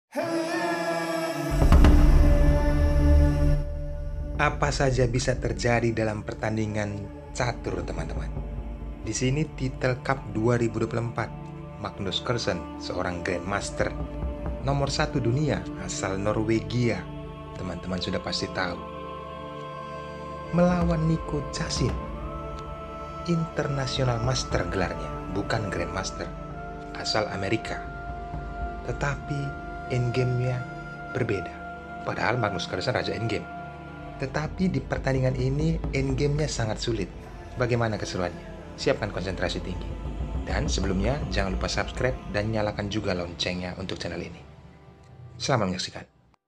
Apa saja bisa terjadi dalam pertandingan catur, teman-teman. Di sini titel Cup 2024, Magnus Carlsen, seorang Grandmaster nomor 1 dunia asal Norwegia, teman-teman sudah pasti tahu, melawan Nico Casin, International Master gelarnya, bukan Grandmaster, asal Amerika. Tetapi endgame-nya berbeda. Padahal Magnus Carlsen raja endgame. Tetapi di pertandingan ini endgame-nya sangat sulit. Bagaimana keseruannya? Siapkan konsentrasi tinggi. Dan sebelumnya jangan lupa subscribe dan nyalakan juga loncengnya untuk channel ini. Selamat menyaksikan.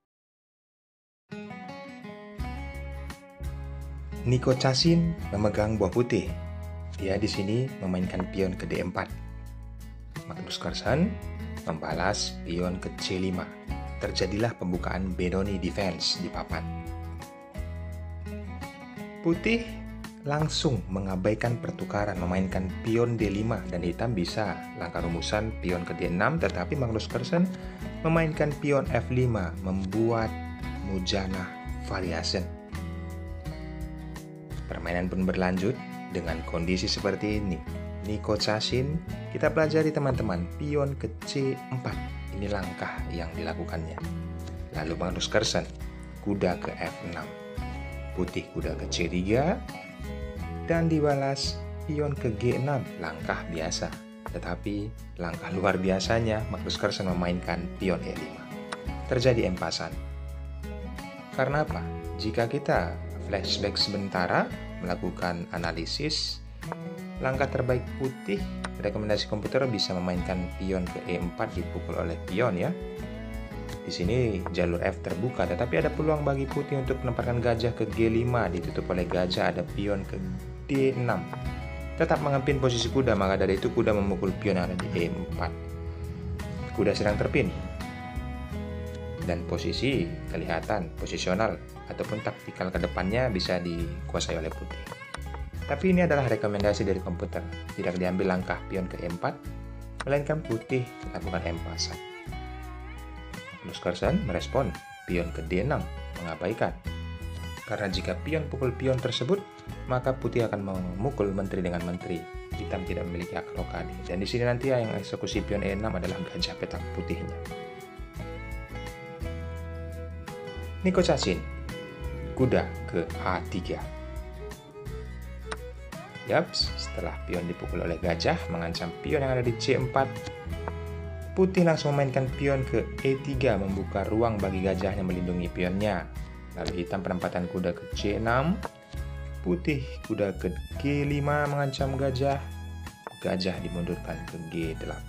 Nico Casin memegang buah putih. Dia di sini memainkan pion ke D4. Magnus Carlsen membalas pion ke C5. Terjadilah pembukaan Benoni defense di papan. Putih langsung mengabaikan pertukaran, memainkan pion D5 dan hitam bisa langkah rumusan pion ke D6, tetapi Magnus Carlsen memainkan pion F5 membuat Mujana variation. Permainan pun berlanjut dengan kondisi seperti ini. Nico Casin, kita pelajari teman-teman, pion ke C4. Ini langkah yang dilakukannya. Lalu Magnus Carlsen, kuda ke F6. Putih kuda ke C3. Dan dibalas pion ke G6, langkah biasa. Tetapi langkah luar biasanya, Magnus Carlsen memainkan pion E5. Terjadi empasan. Karena apa? Jika kita flashback sementara, melakukan analisis, langkah terbaik putih, rekomendasi komputer bisa memainkan pion ke E4 dipukul oleh pion ya. Di sini jalur F terbuka, tetapi ada peluang bagi putih untuk menempatkan gajah ke G5, ditutup oleh gajah, ada pion ke D6. Tetap mengampin posisi kuda, maka dari itu kuda memukul pion yang ada di E4. Kuda sedang terpin. Dan posisi kelihatan, posisional ataupun taktikal ke depannya bisa dikuasai oleh putih. Tapi ini adalah rekomendasi dari komputer, tidak diambil langkah pion ke E4, melainkan putih lakukan empasan. Magnus Carlsen merespon pion ke D6, mengabaikan. Karena jika pion pukul pion tersebut, maka putih akan memukul menteri dengan menteri. Hitam tidak memiliki hak rokade. Dan di sini nanti yang eksekusi pion E6 adalah gajah petak putihnya. Nico Casin, kuda ke H3. Setelah pion dipukul oleh gajah, mengancam pion yang ada di C4, putih langsung memainkan pion ke E3, membuka ruang bagi gajahnya melindungi pionnya. Lalu hitam penempatan kuda ke C6, putih kuda ke G5 mengancam gajah, gajah dimundurkan ke G8.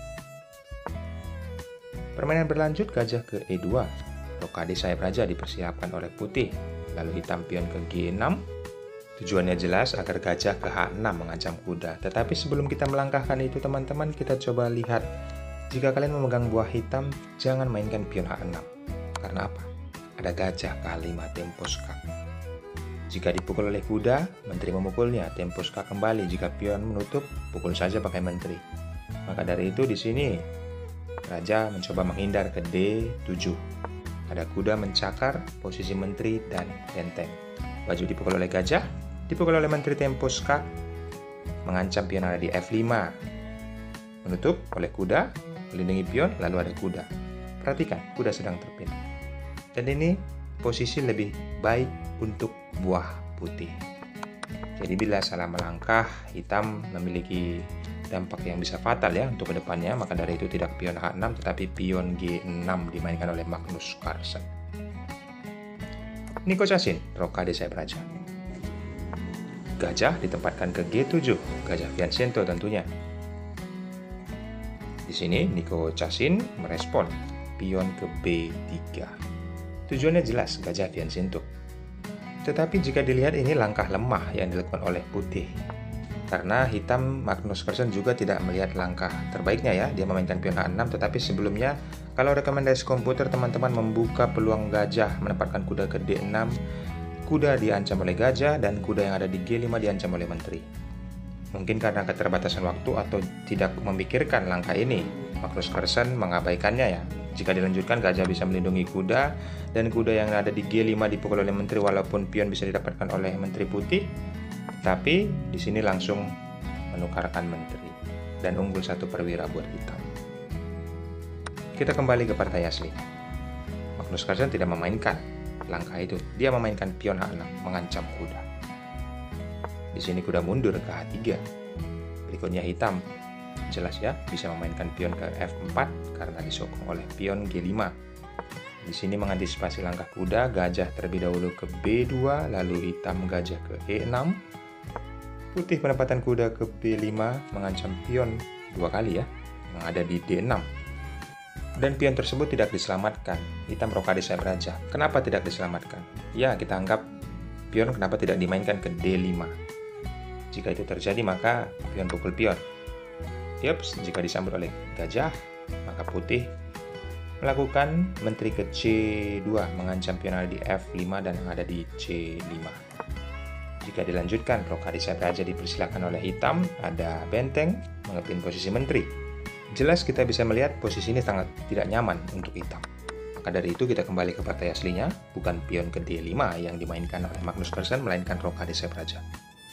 Permainan berlanjut, gajah ke E2, rokade sayap raja dipersiapkan oleh putih, lalu hitam pion ke G6. Tujuannya jelas agar gajah ke H6 mengancam kuda. Tetapi sebelum kita melangkahkan itu teman-teman, kita coba lihat. Jika kalian memegang buah hitam, jangan mainkan pion H6. Karena apa? Ada gajah ke H5 tempo skak. Jika dipukul oleh kuda, menteri memukulnya, tempo skak kembali. Jika pion menutup, pukul saja pakai menteri. Maka dari itu di sini raja mencoba menghindar ke D7. Ada kuda mencakar posisi menteri dan benteng. Baju dipukul oleh gajah, dipukul oleh menteri tempo skak, mengancam pion ada di F5. Menutup oleh kuda, melindungi pion, lalu ada kuda. Perhatikan, kuda sedang terpin. Dan ini posisi lebih baik untuk buah putih. Jadi bila salah melangkah, hitam memiliki dampak yang bisa fatal ya untuk kedepannya. Maka dari itu tidak pion H6, tetapi pion G6 dimainkan oleh Magnus Carlsen. Nico Casin, rokade sayap raja. Gajah ditempatkan ke G7, gajah Vincento tentunya. Di sini Nico Casin merespon pion ke B3. Tujuannya jelas, gajah Vincento. Tetapi jika dilihat ini langkah lemah yang dilakukan oleh putih. Karena hitam Magnus Carlsen juga tidak melihat langkah terbaiknya ya. Dia memainkan pion H6, tetapi sebelumnya kalau rekomendasi komputer teman-teman membuka peluang gajah menempatkan kuda ke D6, kuda diancam oleh gajah dan kuda yang ada di G5 diancam oleh menteri. Mungkin karena keterbatasan waktu atau tidak memikirkan langkah ini, Magnus Carlsen mengabaikannya ya. Jika dilanjutkan, gajah bisa melindungi kuda, dan kuda yang ada di G5 dipukul oleh menteri walaupun pion bisa didapatkan oleh menteri putih. Tapi di sini langsung menukarkan menteri dan unggul 1 perwira buat hitam. Kita kembali ke partai asli. Magnus Carlsen tidak memainkan langkah itu. Dia memainkan pion H6 mengancam kuda. Di sini kuda mundur ke H3. Berikutnya hitam. Jelas ya, bisa memainkan pion ke F4 karena disokong oleh pion G5. Di sini mengantisipasi langkah kuda, gajah terlebih dahulu ke B2, lalu hitam gajah ke E6. Putih penempatan kuda ke B5 mengancam pion 2 kali ya, yang ada di D6. Dan pion tersebut tidak diselamatkan. Hitam rokade sayap raja. Kenapa tidak diselamatkan? Ya, kita anggap pion kenapa tidak dimainkan ke D5. Jika itu terjadi, maka pion pukul pion. Yups, jika disambut oleh gajah, maka putih melakukan menteri ke C2 mengancam pion yang ada di F5 dan yang ada di C5. Jika dilanjutkan, rokade sayap raja dipersilakan oleh hitam, ada benteng mengepin posisi menteri. Jelas kita bisa melihat posisi ini sangat tidak nyaman untuk hitam. Maka dari itu kita kembali ke partai aslinya, bukan pion ke D5 yang dimainkan oleh Magnus Carlsen, melainkan rokade sayap raja.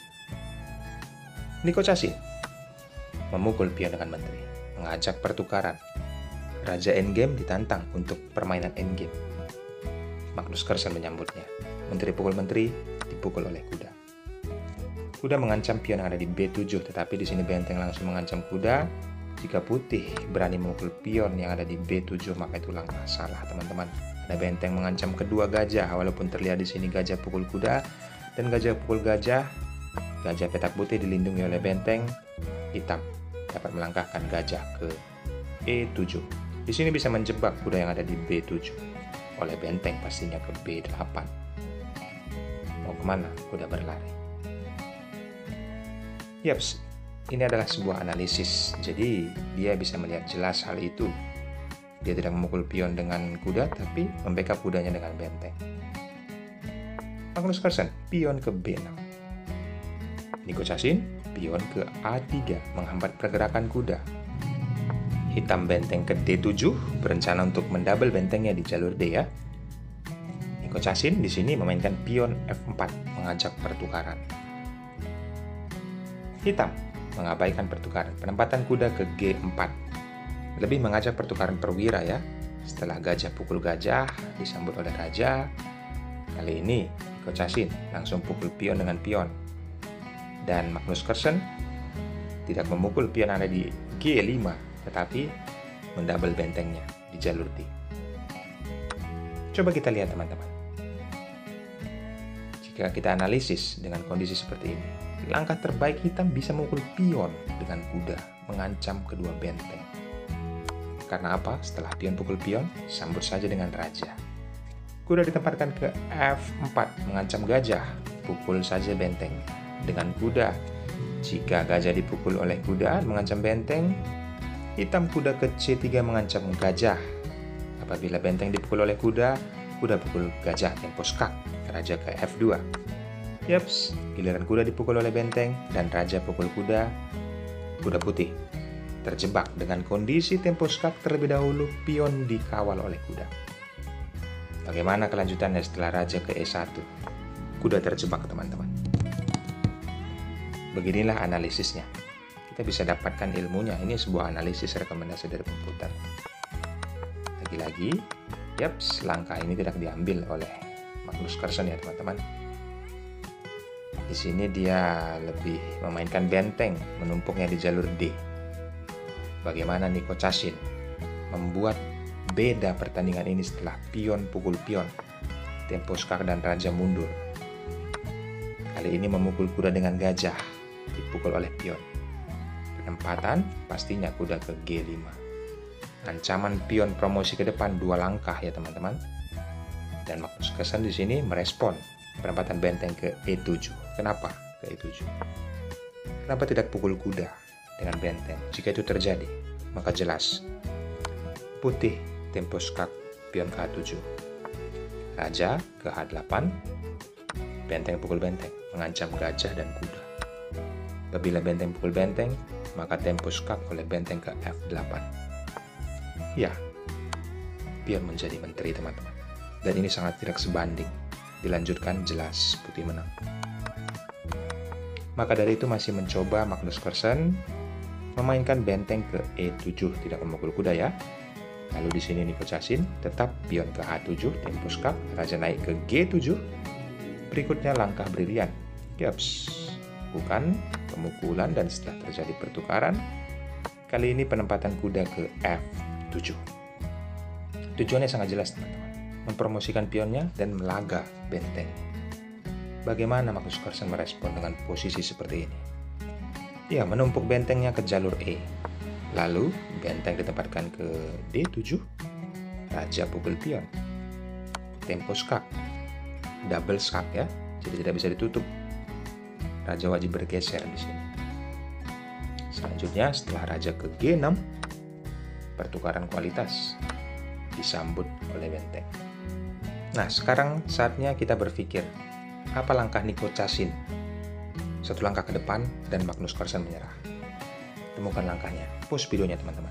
Niko Casin memukul pion dengan menteri, mengajak pertukaran. Raja endgame ditantang untuk permainan endgame. Magnus Carlsen menyambutnya. Menteri pukul menteri, dipukul oleh kuda. Kuda mengancam pion yang ada di B7, tetapi di sini benteng langsung mengancam kuda. Jika putih berani memukul pion yang ada di B7, maka itu langkah salah, teman-teman. Ada benteng mengancam kedua gajah, walaupun terlihat di sini gajah pukul kuda dan gajah pukul gajah. Gajah petak putih dilindungi oleh benteng hitam, dapat melangkahkan gajah ke E7. Di sini bisa menjebak kuda yang ada di B7 oleh benteng pastinya ke B8. Mau kemana kuda berlari? Yaps, ini adalah sebuah analisis. Jadi dia bisa melihat jelas hal itu. Dia tidak memukul pion dengan kuda, tapi membackup kudanya dengan benteng. Magnus Carlsen, pion ke B6. Niko Casin, pion ke A3 menghambat pergerakan kuda. Hitam benteng ke D7 berencana untuk mendouble bentengnya di jalur D ya. Niko Casin di sini memainkan pion F4 mengajak pertukaran. Hitam mengabaikan pertukaran, penempatan kuda ke G4. Lebih mengajak pertukaran perwira ya. Setelah gajah pukul gajah disambut oleh raja. Kali ini Niko Casin langsung pukul pion dengan pion. Dan Magnus Carlsen tidak memukul pion ada di G5, tetapi mendouble bentengnya di jalur D. Coba kita lihat teman-teman. Jika kita analisis dengan kondisi seperti ini, langkah terbaik hitam bisa memukul pion dengan kuda, mengancam kedua benteng. Karena apa? Setelah pion pukul pion, sambut saja dengan raja. Kuda ditempatkan ke F4, mengancam gajah, pukul saja benteng. Dengan kuda, jika gajah dipukul oleh kuda mengancam benteng, hitam kuda ke C3 mengancam gajah. Apabila benteng dipukul oleh kuda, kuda pukul gajah tempo skak, raja ke F2. Yaps, giliran kuda dipukul oleh benteng dan raja pukul kuda, kuda putih terjebak dengan kondisi tempo skak terlebih dahulu, pion dikawal oleh kuda. Bagaimana kelanjutannya setelah raja ke E1? Kuda terjebak teman-teman. Beginilah analisisnya. Kita bisa dapatkan ilmunya. Ini sebuah analisis rekomendasi dari komputer. Lagi-lagi, yaps, langkah ini tidak diambil oleh Magnus Carlsen ya teman-teman. Di sini dia lebih memainkan benteng, menumpuknya di jalur D. Bagaimana Niko Casin membuat beda pertandingan ini setelah pion pukul pion, tempo skak dan raja mundur. Kali ini memukul kuda dengan gajah, dipukul oleh pion. Penempatan pastinya kuda ke G5. Ancaman pion promosi ke depan 2 langkah ya teman-teman. Dan Magnus Carlsen di sini merespon penempatan benteng ke E7. Kenapa ke E7? Kenapa tidak pukul kuda dengan benteng? Jika itu terjadi, maka jelas putih tempo skak pion ke H7. Raja ke H8. Benteng pukul benteng, mengancam gajah dan kuda. Apabila benteng pukul benteng, maka tempo skak oleh benteng ke F8. Ya, pion menjadi menteri, teman-teman. Dan ini sangat tidak sebanding. Dilanjutkan, jelas putih menang. Maka dari itu masih mencoba Magnus Carlsen memainkan benteng ke E7, tidak memukul kuda ya. Lalu di sini Nico Casin tetap pion ke H7, tempo skak, raja naik ke G7. Berikutnya langkah brilian. Yaps, bukan pemukulan dan setelah terjadi pertukaran, kali ini penempatan kuda ke F7. Tujuannya sangat jelas, teman-teman. Mempromosikan pionnya dan melaga benteng. Bagaimana Magnus Carlsen merespon dengan posisi seperti ini? Ya, menumpuk bentengnya ke jalur E. Lalu, benteng ditempatkan ke D7. Raja pukul pion. Tempo skak. Double skak ya, jadi tidak bisa ditutup. Raja wajib bergeser di sini. Selanjutnya, setelah raja ke G6, pertukaran kualitas disambut oleh benteng. Nah, sekarang saatnya kita berpikir, apa langkah Nico Casin? Satu langkah ke depan dan Magnus Carlsen menyerah. Temukan langkahnya. Pause videonya, teman-teman.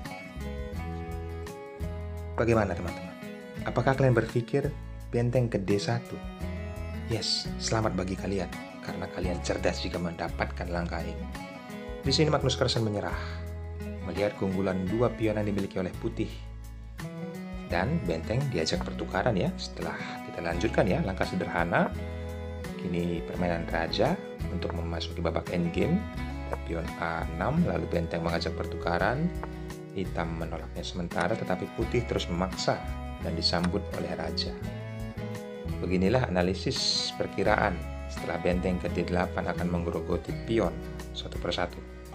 Bagaimana, teman-teman? Apakah kalian berpikir benteng ke D1? Yes, selamat bagi kalian, karena kalian cerdas jika mendapatkan langkah ini. Di sini Magnus Carlsen menyerah, melihat keunggulan dua pion yang dimiliki oleh putih. Dan benteng diajak pertukaran ya. Setelah kita lanjutkan ya, langkah sederhana. Kini permainan raja untuk memasuki babak endgame. Pion A6, lalu benteng mengajak pertukaran. Hitam menolaknya sementara, tetapi putih terus memaksa dan disambut oleh raja. Beginilah analisis perkiraan setelah benteng ke D8 akan menggerogoti pion satu persatu.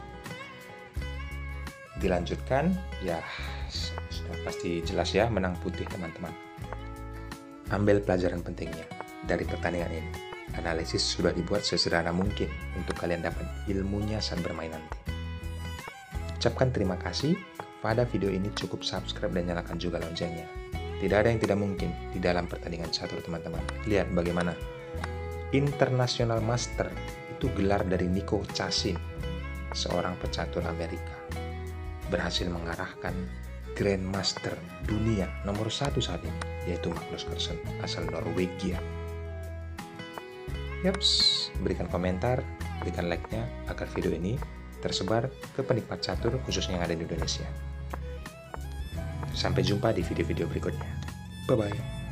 Dilanjutkan, ya sudah pasti jelas ya, menang putih, teman-teman. Ambil pelajaran pentingnya dari pertandingan ini. Analisis sudah dibuat sesederhana mungkin untuk kalian dapat ilmunya saat bermain nanti. Ucapkan terima kasih. Pada video ini cukup subscribe dan nyalakan juga loncengnya. Tidak ada yang tidak mungkin di dalam pertandingan catur, teman-teman. Lihat bagaimana International Master itu gelar dari Nico Casin, seorang pecatur Amerika, berhasil mengarahkan Grandmaster dunia nomor 1 saat ini, yaitu Magnus Carlsen asal Norwegia. Yaps, berikan komentar, berikan like-nya agar video ini tersebar ke penikmat catur khususnya yang ada di Indonesia. Sampai jumpa di video-video berikutnya. Bye-bye.